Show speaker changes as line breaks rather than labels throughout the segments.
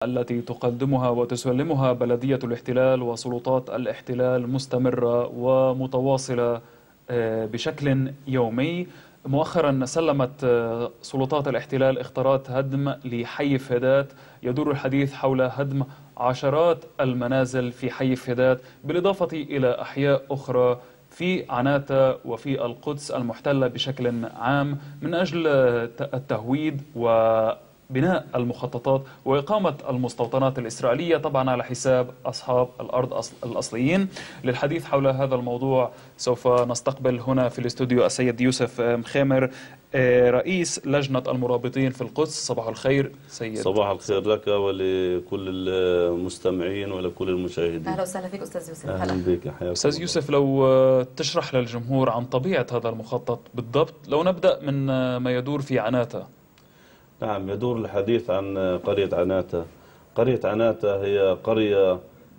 التي تقدمها وتسلمها بلدية الاحتلال وسلطات الاحتلال مستمرة ومتواصلة بشكل يومي. مؤخرا سلمت سلطات الاحتلال اختارات هدم لحي فدات، يدور الحديث حول هدم عشرات المنازل في حي فدات، بالإضافة إلى أحياء أخرى في عناتة وفي القدس المحتلة بشكل عام، من أجل التهويد وبناء المخططات وإقامة المستوطنات الإسرائيلية، طبعا على حساب أصحاب الأرض الأصليين. للحديث حول هذا الموضوع سوف نستقبل هنا في الاستوديو السيد يوسف مخامر، رئيس لجنة المرابطين في القدس. صباح الخير سيد.
صباح الخير لك ولكل المستمعين ولكل المشاهدين.
أهلا وسهلا فيك أستاذ يوسف.
أهلا بك. حياك
أستاذ يوسف، لو تشرح للجمهور عن طبيعة هذا المخطط بالضبط، لو نبدأ من ما يدور في عناتة.
نعم، يدور الحديث عن قرية عناتة. قرية عناتة هي قرية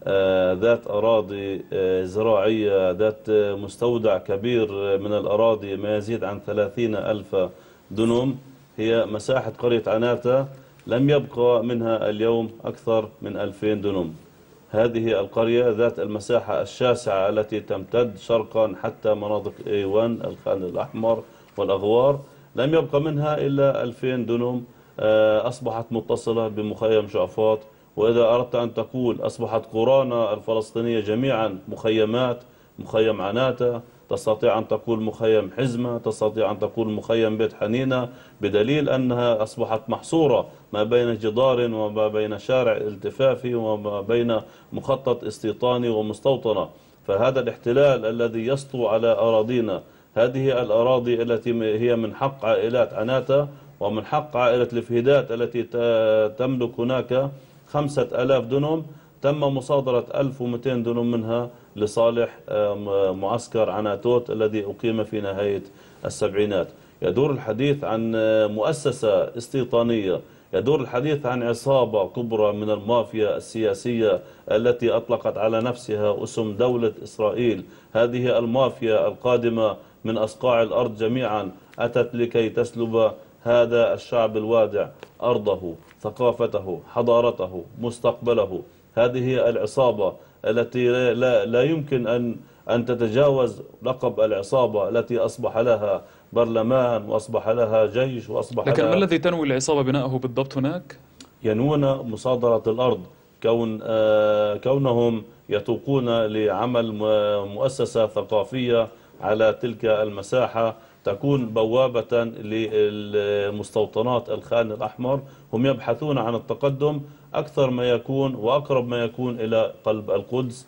ذات أراضي زراعية، ذات مستودع كبير من الأراضي ما يزيد عن 30,000 دنم. هي مساحة قرية عناتة لم يبقى منها اليوم أكثر من 2000 دنم. هذه القرية ذات المساحة الشاسعة التي تمتد شرقا حتى مناطق ايوان، الخان الأحمر والأغوار، لم يبقى منها إلا 2000 دنم. أصبحت متصلة بمخيم شعفاط، وإذا أردت أن تقول أصبحت قرانا الفلسطينية جميعا مخيمات. مخيم عناتة، تستطيع أن تقول مخيم حزمة، تستطيع أن تقول مخيم بيت حنينة، بدليل أنها أصبحت محصورة ما بين جدار وما بين شارع التفافي وما بين مخطط استيطاني ومستوطنة. فهذا الاحتلال الذي يسطو على أراضينا، هذه الأراضي التي هي من حق عائلات عناتة ومن حق عائلة الفهيدات التي تملك هناك 5000 دنم، تم مصادرة 1200 دنم منها لصالح معسكر عناتوت الذي أقيم في نهاية السبعينات. يدور الحديث عن مؤسسة استيطانية، يدور الحديث عن عصابة كبرى من المافيا السياسية التي أطلقت على نفسها اسم دولة إسرائيل. هذه المافيا القادمة من أصقاع الأرض جميعا أتت لكي تسلب هذا الشعب الوادع أرضه، ثقافته، حضارته، مستقبله. هذه العصابة التي لا يمكن أن تتجاوز لقب العصابة التي أصبح لها برلمان وأصبح لها جيش وأصبح
لكن
لها.
ما الذي تنوي العصابة بناءه بالضبط هناك؟
ينوون مصادرة الأرض، كونهم يتوقون لعمل مؤسسة ثقافية على تلك المساحة تكون بوابة للمستوطنات الخان الأحمر. هم يبحثون عن التقدم أكثر ما يكون وأقرب ما يكون إلى قلب القدس.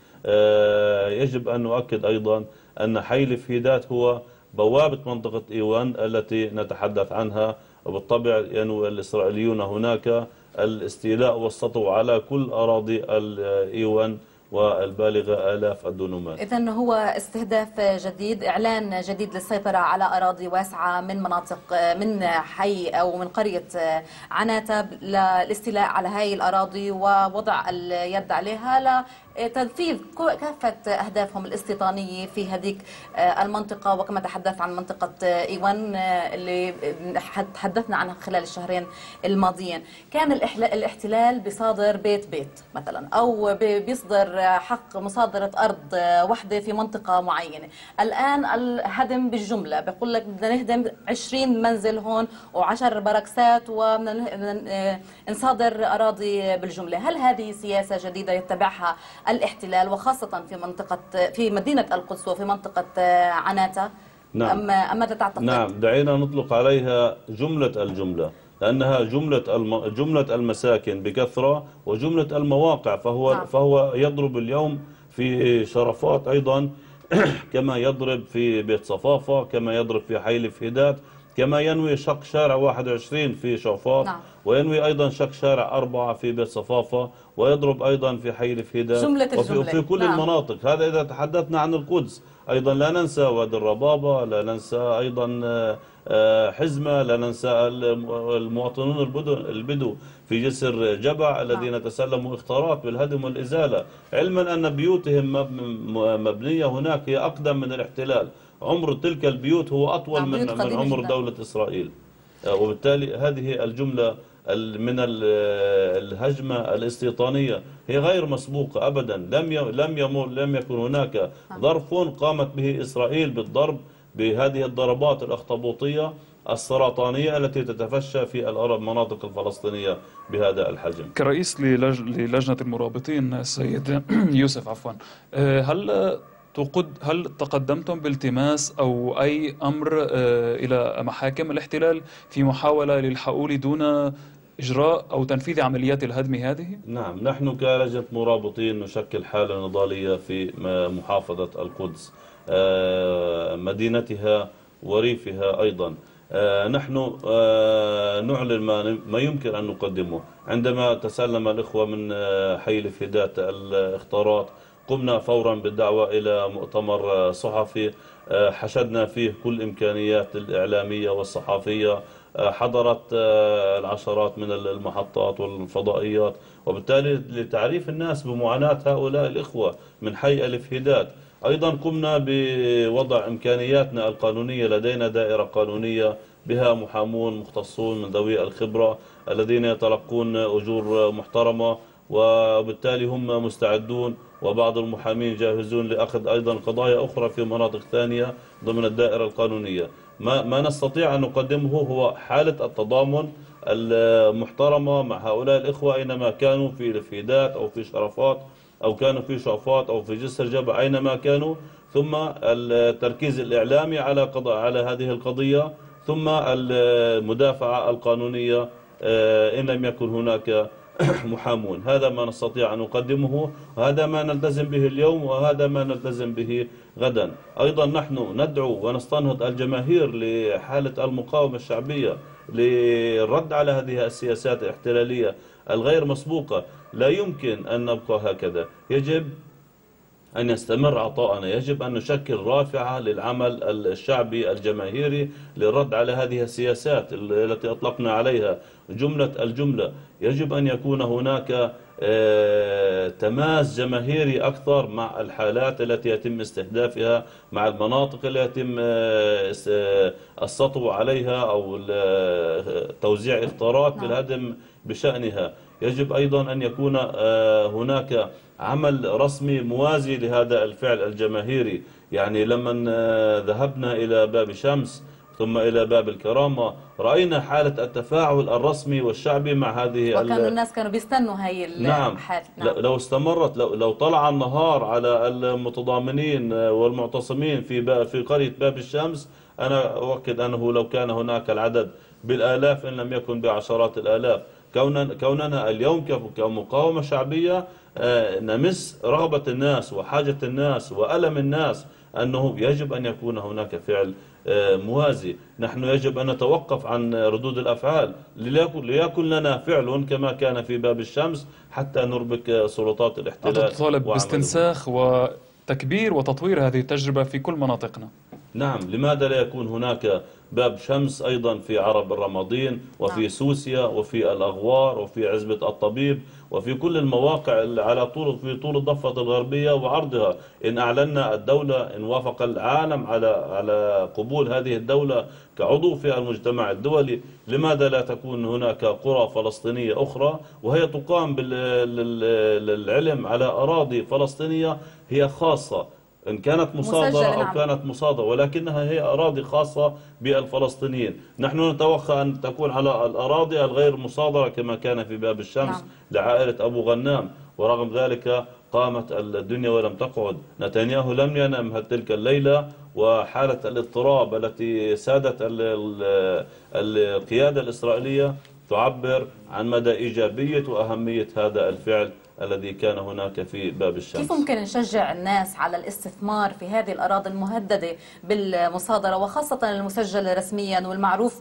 يجب أن نؤكد أيضا أن حي الفهيدات هو بوابة منطقة إيوان التي نتحدث عنها، وبالطبع ينوي الإسرائيليون هناك الاستيلاء والسطو على كل أراضي الإيوان والبالغة آلاف الدنومات.
إذن هو استهداف جديد، إعلان جديد للسيطرة على أراضي واسعة من مناطق، من حي أو من قرية عناتة، للاستيلاء على هذه الأراضي ووضع اليد عليها لتنفيذ كافة أهدافهم الاستيطانية في هذيك المنطقة. وكما تحدث عن منطقة إيوان اللي تحدثنا عنها خلال الشهرين الماضيين، كان الاحتلال بيصادر بيت مثلا، أو بيصدر حق مصادرة أرض واحدة في منطقة معينة. الآن الهدم بالجملة، بيقول لك بدنا نهدم 20 منزل هون و10 بركسات وبدنا نصادر أراضي بالجملة. هل هذه سياسة جديدة يتبعها الاحتلال وخاصة في مدينة القدس وفي منطقة عناتة؟
نعم.
أم ماذا تعتقد؟
نعم، دعينا نطلق عليها جملة الجملة، لأنها جملة المساكن بكثرة وجملة المواقع. فهو يضرب اليوم في شرفات أيضا كما يضرب في بيت صفافة، كما يضرب في حي الفهيدات، كما ينوي شق شارع 21 في شعفاط. نعم. وينوي أيضا شق شارع 4 في بيت صفافة، ويضرب أيضا في حي الفهيدات وفي كل نعم. المناطق. هذا إذا تحدثنا عن القدس. أيضا لا ننسى وادي الربابة، لا ننسى أيضا حزمة، لا ننسى المواطنون البدو في جسر جبع الذين تسلموا اختارات بالهدم والإزالة، علما أن بيوتهم مبنية هناك هي أقدم من الاحتلال. عمر تلك البيوت هو أطول من عمر دولة إسرائيل. وبالتالي هذه الجملة الهجمة الاستيطانية هي غير مسبوقة أبدا. لم يكن هناك ظرف قامت به إسرائيل بالضرب بهذه الضربات الأخطبوطية السرطانية التي تتفشى في المناطق الفلسطينية بهذا الحجم.
كرئيس للجنة المرابطين سيد يوسف عفوا، هل تقدمتم بالتماس أو أي أمر إلى محاكم الاحتلال في محاولة للحقول دون إجراء أو تنفيذ عمليات الهدم هذه؟
نعم، نحن كلجنة مرابطين نشكل حالة نضالية في محافظة القدس، مدينتها وريفها أيضا. نحن نعلن ما يمكن أن نقدمه. عندما تسلم الإخوة من حي الفداء الاختارات قمنا فورا بالدعوة إلى مؤتمر صحفي حشدنا فيه كل الإمكانيات الإعلامية والصحفية، حضرت العشرات من المحطات والفضائيات، وبالتالي لتعريف الناس بمعاناة هؤلاء الإخوة من حي ألف هداد. أيضا قمنا بوضع إمكانياتنا القانونية، لدينا دائرة قانونية بها محامون مختصون من ذوي الخبرة الذين يتلقون أجور محترمة، وبالتالي هم مستعدون، وبعض المحامين جاهزون لأخذ أيضا قضايا أخرى في مناطق ثانية ضمن الدائرة القانونية. ما نستطيع أن نقدمه هو حالة التضامن المحترمة مع هؤلاء الإخوة أينما كانوا، في الفيدات أو في شرفات أو كانوا في شعفات أو في جسر جبع، أينما كانوا، ثم التركيز الإعلامي على هذه القضية، ثم المدافعة القانونية إن لم يكن هناك محامون. هذا ما نستطيع أن نقدمه، وهذا ما نلتزم به اليوم، وهذا ما نلتزم به غدا. أيضا نحن ندعو ونستنهض الجماهير لحالة المقاومة الشعبية للرد على هذه السياسات الاحتلالية الغير مسبوقة. لا يمكن أن نبقى هكذا، يجب أن يستمر عطاءنا، يجب أن نشكل رافعة للعمل الشعبي الجماهيري للرد على هذه السياسات التي أطلقنا عليها جملة الجملة. يجب أن يكون هناك تماس جماهيري أكثر مع الحالات التي يتم استهدافها، مع المناطق التي يتم السطو عليها أو توزيع إخطارات بالهدم بشأنها. يجب أيضا أن يكون هناك عمل رسمي موازي لهذا الفعل الجماهيري. يعني لما ذهبنا إلى باب شمس ثم إلى باب الكرامة رأينا حالة التفاعل الرسمي والشعبي مع هذه
وكانوا الناس كانوا بيستنوا هاي الحالة.
نعم. لو استمرت، لو طلع النهار على المتضامنين والمعتصمين في قرية باب الشمس، أنا أؤكد أنه لو كان هناك العدد بالآلاف إن لم يكن بعشرات الآلاف. كوننا اليوم كمقاومة شعبية نمس رغبة الناس وحاجة الناس وألم الناس، أنه يجب أن يكون هناك فعل موازي. نحن يجب أن نتوقف عن ردود الأفعال، ليكن لنا فعل كما كان في باب الشمس حتى نربك سلطات الاحتلال.
تطالب باستنساخ وتكبير وتطوير هذه التجربة في كل مناطقنا.
نعم، لماذا لا يكون هناك باب شمس أيضا في عرب الرمادين وفي سوسيا وفي الأغوار وفي عزبة الطبيب وفي كل المواقع في طول الضفة الغربية وعرضها. إن أعلنا الدولة، إن وافق العالم على قبول هذه الدولة كعضو في المجتمع الدولي، لماذا لا تكون هناك قرى فلسطينية أخرى وهي تقام بالعلم على أراضي فلسطينية هي خاصة، إن كانت مصادرة أو كانت مصادرة، ولكنها هي أراضي خاصة بالفلسطينيين. نحن نتوقع أن تكون على الأراضي الغير مصادرة كما كان في باب الشمس لعائلة أبو غنام، ورغم ذلك قامت الدنيا ولم تقعد. نتنياهو لم ينم تلك الليلة، وحالة الاضطراب التي سادت القيادة الإسرائيلية تعبر عن مدى إيجابية وأهمية هذا الفعل الذي كان هناك في باب الشمس.
كيف ممكن نشجع الناس على الاستثمار في هذه الأراضي المهددة بالمصادرة، وخاصة المسجل رسميا والمعروف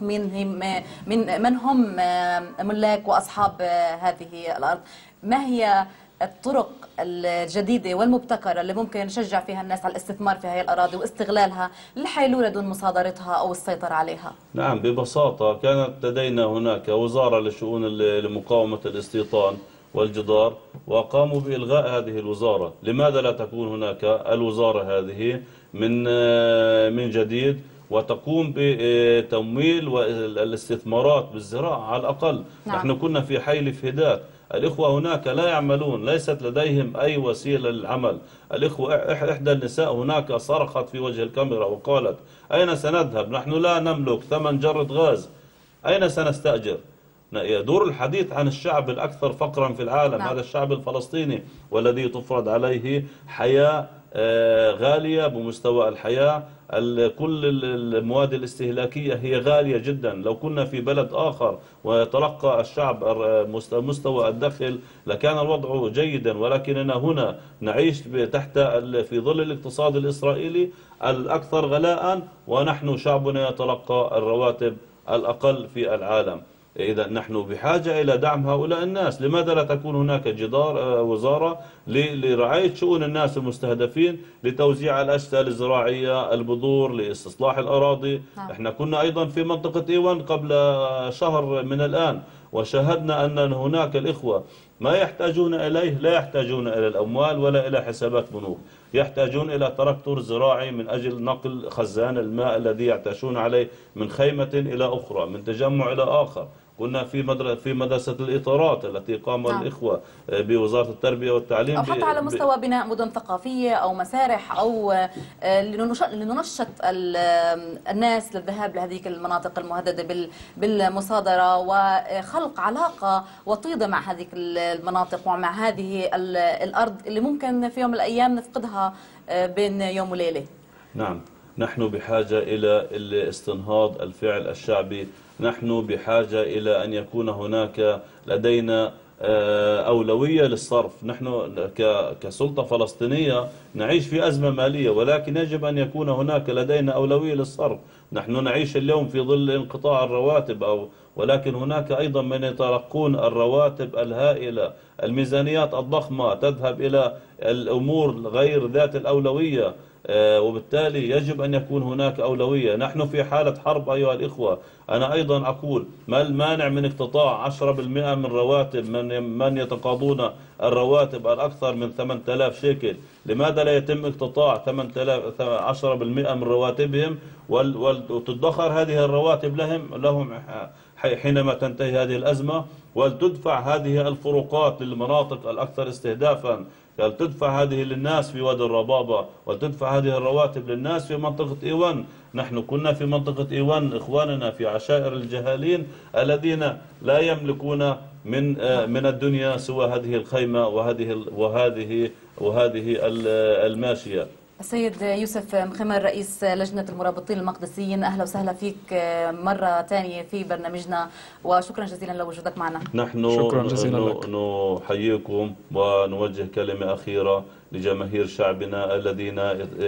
من هم ملاك وأصحاب هذه الأرض؟ ما هي الطرق الجديدة والمبتكرة اللي ممكن نشجع فيها الناس على الاستثمار في هذه الأراضي واستغلالها للحيلولة دون مصادرتها أو السيطرة عليها؟
نعم، ببساطة كانت لدينا هناك وزارة لمقاومة الاستيطان والجدار، وقاموا بإلغاء هذه لماذا لا تكون هناك الوزارة هذه من جديد وتقوم بتمويل والاستثمارات بالزراعة على الأقل.
نعم.
نحن كنا في حي الفهدات، الإخوة هناك لا يعملون، ليست لديهم أي وسيلة للعمل. الإخوة إحدى النساء هناك صرخت في وجه الكاميرا وقالت: أين سنذهب؟ نحن لا نملك ثمن جرة غاز، أين سنستأجر؟ يدور الحديث عن الشعب الأكثر فقرا في العالم.
نعم.
هذا الشعب الفلسطيني، والذي تفرض عليه حياة غالية بمستوى الحياة. كل المواد الاستهلاكية هي غالية جدا. لو كنا في بلد آخر ويتلقى الشعب مستوى الدخل لكان الوضع جيدا، ولكننا هنا نعيش تحت في ظل الاقتصاد الإسرائيلي الأكثر غلاء، ونحن شعبنا يتلقى الرواتب الأقل في العالم. إذا نحن بحاجة إلى دعم هؤلاء الناس. لماذا لا تكون هناك وزارة لرعاية شؤون الناس المستهدفين، لتوزيع الأشتال الزراعية، البذور، لاستصلاح الأراضي؟ احنا كنا أيضا في منطقة إيوان قبل شهر من الآن، وشاهدنا أن هناك الإخوة ما يحتاجون إليه، لا يحتاجون إلى الأموال ولا إلى حسابات بنوك، يحتاجون إلى تراكتور زراعي من أجل نقل خزان الماء الذي يعتاشون عليه من خيمة إلى أخرى، من تجمع إلى آخر. كنا في مدرسة الإطارات التي قام الإخوة بوزارة التربية والتعليم،
أو حتى على مستوى بناء مدن ثقافية أو مسارح، أو لننشط الناس للذهاب لهذه المناطق المهددة بالمصادرة، وخلق علاقة وطيدة مع هذه المناطق ومع هذه الأرض اللي ممكن في يوم من الأيام نفقدها بين يوم وليلة.
نعم، نحن بحاجة إلى الاستنهاض الفعل الشعبي. نحن بحاجة إلى أن يكون هناك لدينا أولوية للصرف. نحن كسلطة فلسطينية نعيش في أزمة مالية، ولكن يجب أن يكون هناك لدينا أولوية للصرف. نحن نعيش اليوم في ظل انقطاع الرواتب، ولكن هناك أيضا من يتلقون الرواتب الهائلة. الميزانيات الضخمة تذهب إلى الأمور غير ذات الأولوية، وبالتالي يجب أن يكون هناك أولوية. نحن في حالة حرب أيها الإخوة. أنا أيضا أقول: ما المانع من اقتطاع 10% من رواتب من يتقاضون الرواتب الأكثر من 8000 شيكل؟ لماذا لا يتم اقتطاع 10% من رواتبهم وتدخر هذه الرواتب لهم حينما تنتهي هذه الأزمة، ولتدفع هذه الفروقات للمناطق الأكثر استهدافا، تدفع هذه للناس في وادي الربابة، وتدفع هذه الرواتب للناس في منطقة إيوان. نحن كنا في منطقة إيوان إخواننا في عشائر الجهالين الذين لا يملكون من الدنيا سوى هذه الخيمة وهذه الماشية.
السيد يوسف مخمر، رئيس لجنة المرابطين المقدسيين، أهلا وسهلا فيك مرة ثانية في برنامجنا، وشكرا جزيلا لوجودك معنا.
نحن
شكرا جزيلا لك.
نحييكم ونوجه كلمة أخيرة لجماهير شعبنا الذين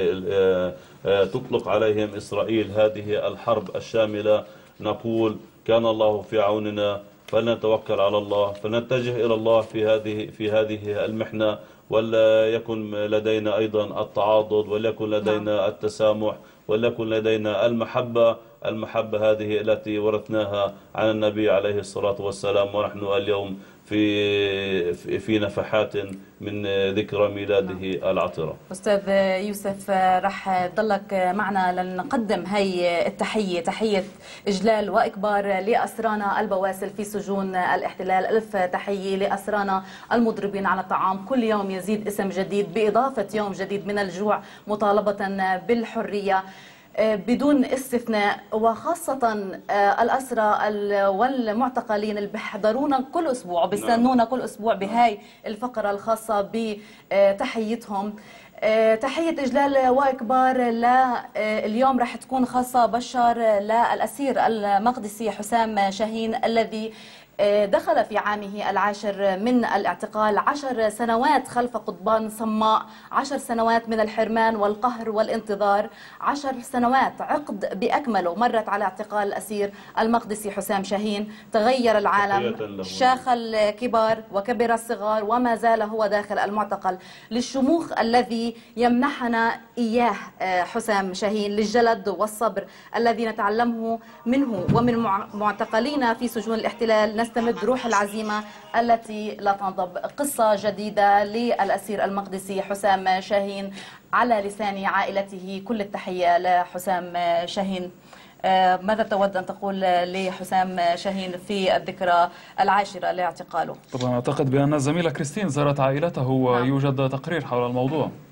تطلق عليهم إسرائيل هذه الحرب الشاملة. نقول: كان الله في عوننا، فلنتوكل على الله، فنتجه إلى الله في هذه المحنة، ولا يكن لدينا أيضا التعاضد، وليكن لدينا التسامح، وليكن لدينا المحبة هذه التي ورثناها عن النبي عليه الصلاة والسلام، ونحن اليوم في نفحات من ذكرى ميلاده العطرة.
أستاذ يوسف، رح تضلك معنا لنقدم هي التحية، تحية إجلال وإكبار لأسرانا البواسل في سجون الاحتلال. ألف تحية لأسرانا المضربين على الطعام. كل يوم يزيد اسم جديد بإضافة يوم جديد من الجوع، مطالبة بالحرية بدون استثناء، وخاصة الأسرى والمعتقلين اللي بيحضرونا كل أسبوع وبيستنونا كل أسبوع بهاي الفقرة الخاصة بتحيتهم. تحية إجلال وإكبار اليوم رح تكون خاصة بشر للأسير المقدسي حسام شاهين، الذي دخل في عامه العاشر من الاعتقال. 10 سنوات خلف قضبان صماء، 10 سنوات من الحرمان والقهر والانتظار، 10 سنوات عقد بأكمله مرت على اعتقال الأسير المقدسي حسام شاهين. تغير العالم، شاخ الكبار وكبر الصغار، وما زال هو داخل المعتقل. للشموخ الذي يمنحنا إياه حسام شاهين، للجلد والصبر الذي نتعلمه منه ومن معتقلين في سجون الاحتلال، نستمد روح العزيمة التي لا تنضب. قصة جديدة للأسير المقدسي حسام شاهين على لسان عائلته. كل التحية لحسام شاهين. ماذا تود أن تقول لحسام شاهين في الذكرى 10 لاعتقاله؟
طبعا أعتقد بأن الزميلة كريستين زارت عائلته ويوجد تقرير حول الموضوع.